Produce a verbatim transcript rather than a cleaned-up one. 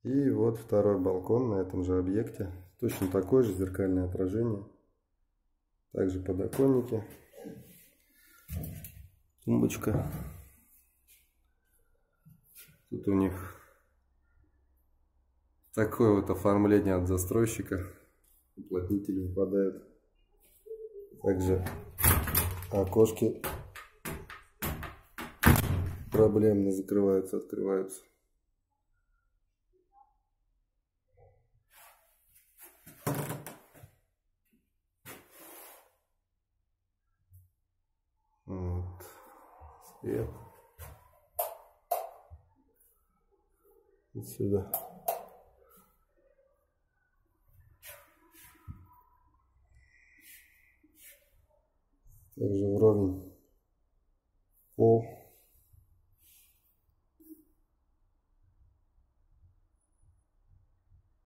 И вот второй балкон на этом же объекте. Точно такое же зеркальное отражение. Также подоконники. Тумбочка. Тут у них такое вот оформление от застройщика. Уплотнители выпадают. Также окошки проблемно закрываются, открываются. Вот. Свет. Отсюда. Также